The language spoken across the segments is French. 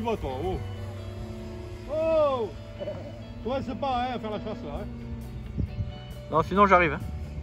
tu vas toi? Oh! Oh! Toi, c'est pas hein, faire la chasse là. Hein. Non, sinon j'arrive. Hein.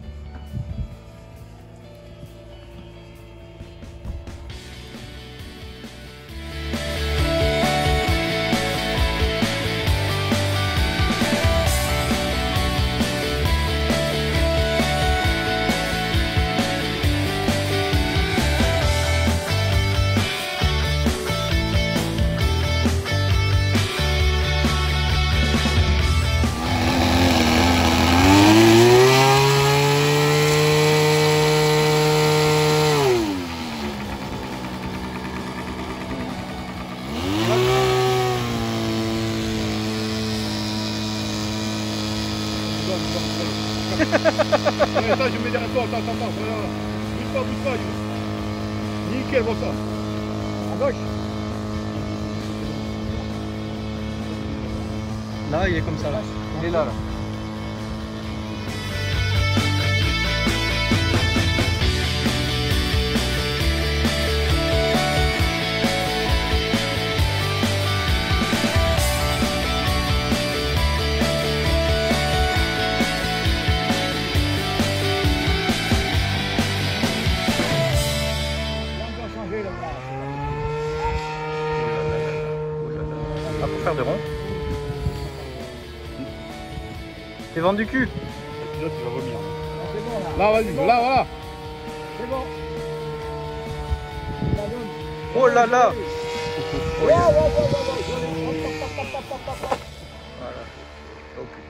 Attends, je mets derrière toi, attends, voilà. Bouge pas, nickel, bon ça. À gauche. Là, il est comme ça, là. Il est là, là. Ah, pour faire de rond. T'es vendu cul. Là, tu vas vomir. C'est bon là. Là, vas-y, là, voilà. C'est bon. Oh là là. Wow. Voilà. Ok.